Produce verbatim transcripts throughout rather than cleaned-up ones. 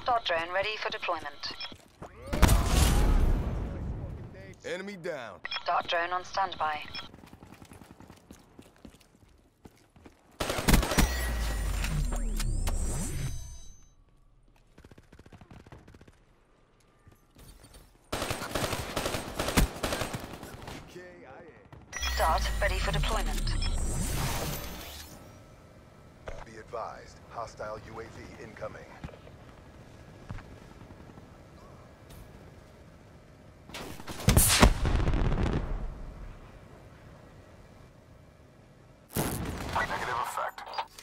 Dart drone ready for deployment. Enemy down. Dart drone on standby. Dart ready for deployment. Be advised, hostile U A V incoming. Negative effect.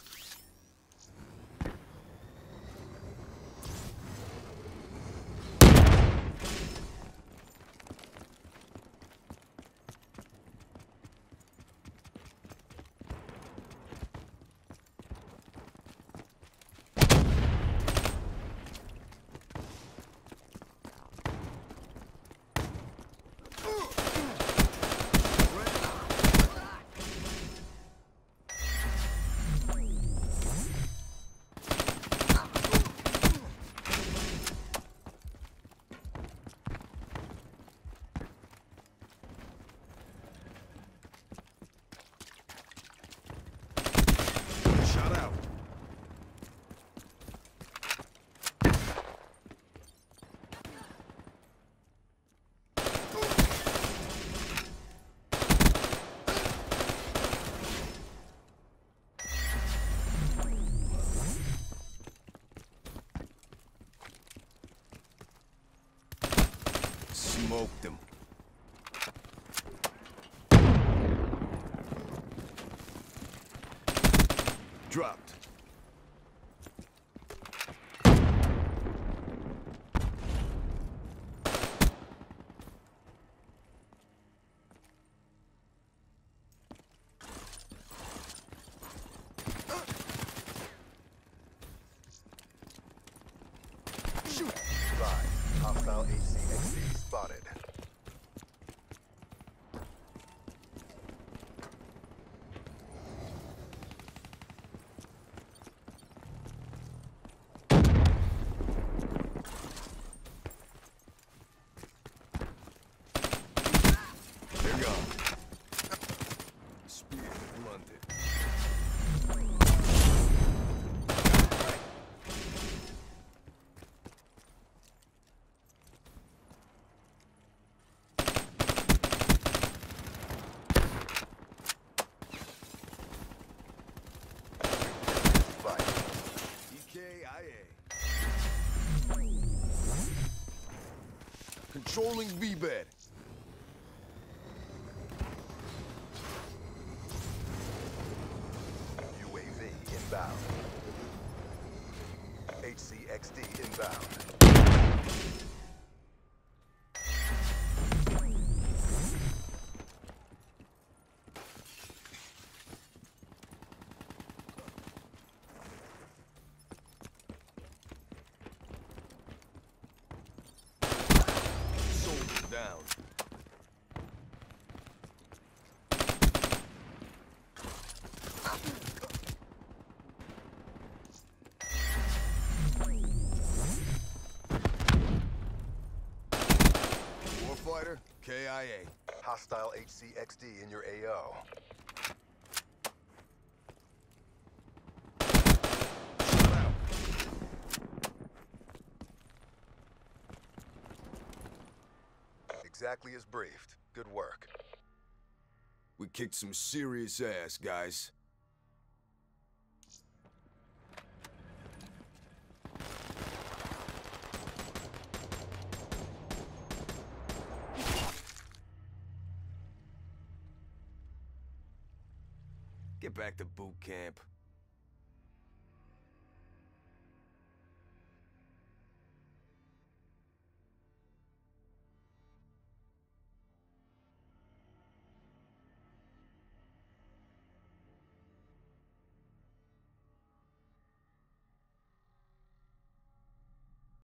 Shot out. Smoked him. Dropped. Shoot! Live. Hostile H C X D spotted. They're gone. Spear blunted. E K I A. Controlling V-bed. U A V inbound. H C X D inbound. Soldier down. Warfighter, K I A. Hostile H C X D in your A O. Shot out. Exactly as briefed. Good work. We kicked some serious ass, guys. Get back to boot camp.